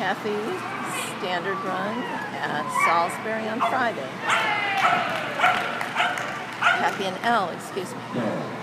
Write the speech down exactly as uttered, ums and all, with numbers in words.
Cafe Standard Run at Salisbury on Friday. Cafe and L, excuse me.